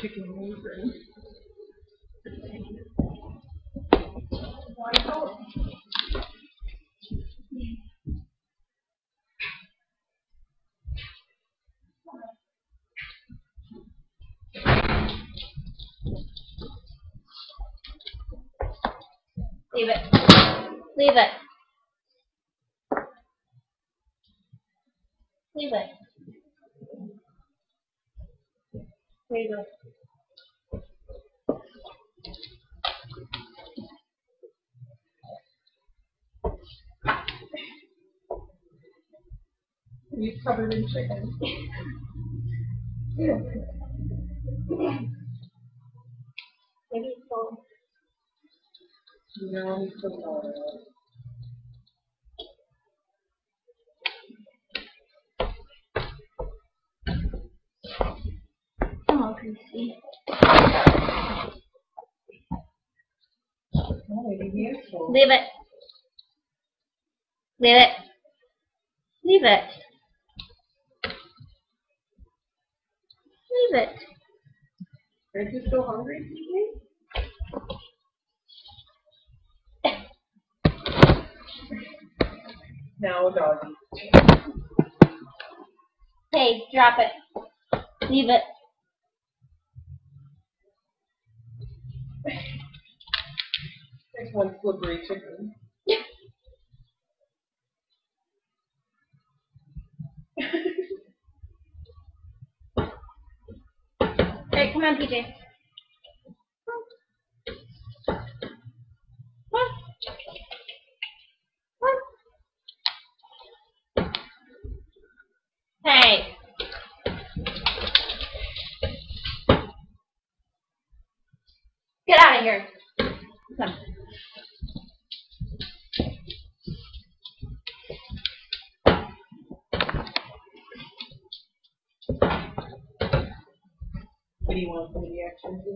chicken wings and Leave it. Leave it. Leave it. There you go. he's covered in chicken. Maybe it's cold. No, he's still cold. Come on, Chrissy. Leave it. Leave it. Leave it. Leave it. Are you still hungry, TJ? No, doggy. Hey, drop it. Leave it. There's one slippery chicken. Alright, come on, PJ. Hey. Get out of here. Come. What do you want some of the action to?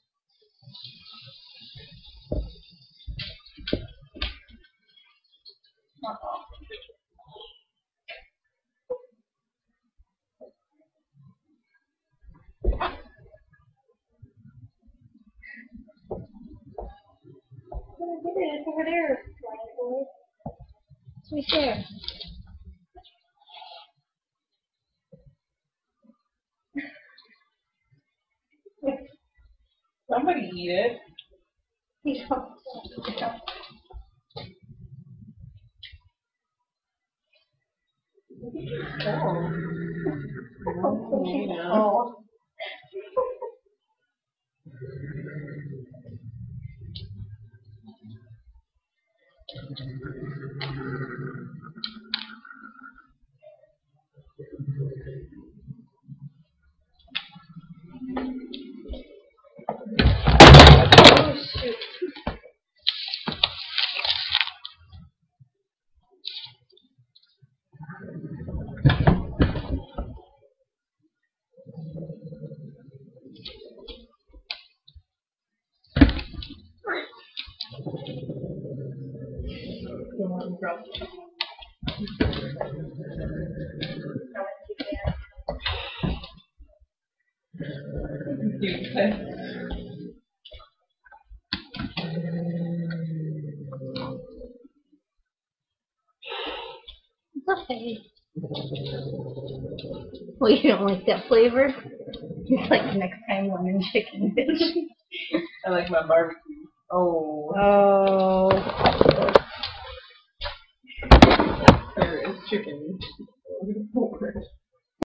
It's over there. It's right there. Somebody eat it. Oh. It's okay. Well, you don't like that flavor? It's like next time lemon chicken dish. I like my barbecue. Oh. Oh. There is chicken.